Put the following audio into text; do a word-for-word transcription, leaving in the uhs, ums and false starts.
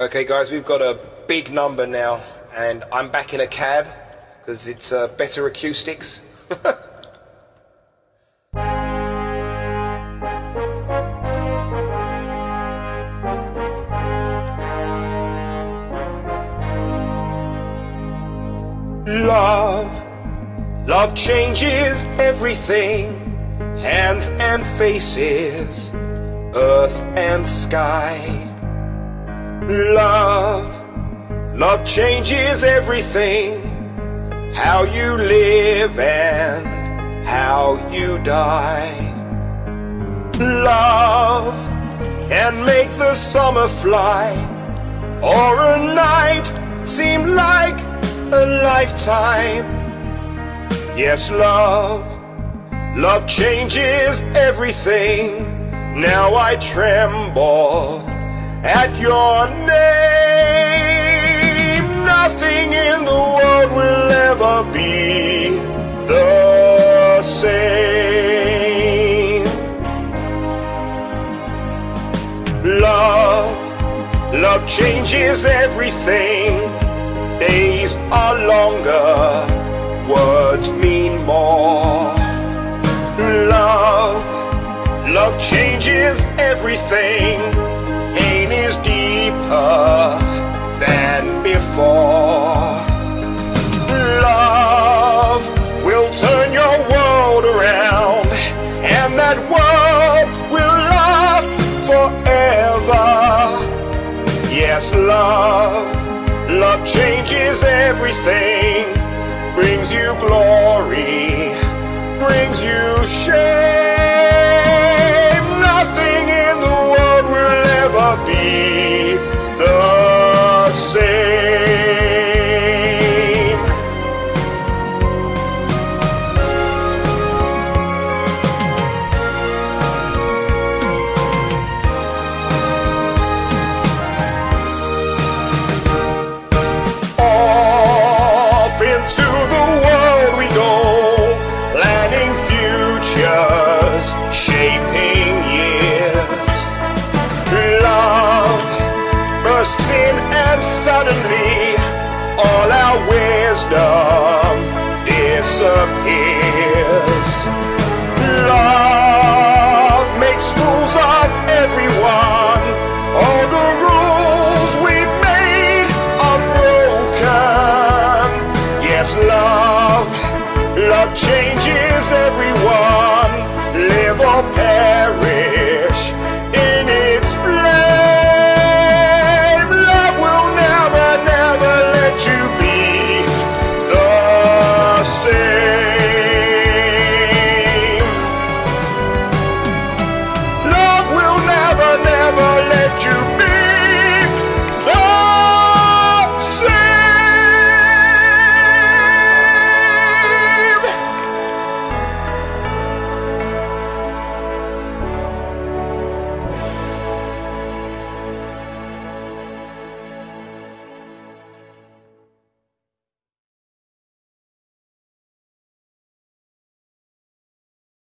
Okay guys, we've got a big number now and I'm back in a cab because it's uh, better acoustics. Love, love changes everything, hands and faces, earth and sky. Love, love changes everything, how you live and how you die. Love can make the summer fly, or a night seem like a lifetime. Yes, love, love changes everything. Now I tremble at your name. Nothing in the world will ever be the same. Love, love changes everything. Days are longer, words mean more. Love, love changes everything. Pain is deeper than before. Love will turn your world around, and that world will last forever. Yes, love, love changes everything, brings you glory, brings you shame. Nothing in the world will ever be the same. Off into the world we go, planning futures, shaping years. Love bursts in and suddenly all our wisdom disappears. Love makes fools of everyone. All the rules we made are broken. Yes, love, love changes everyone.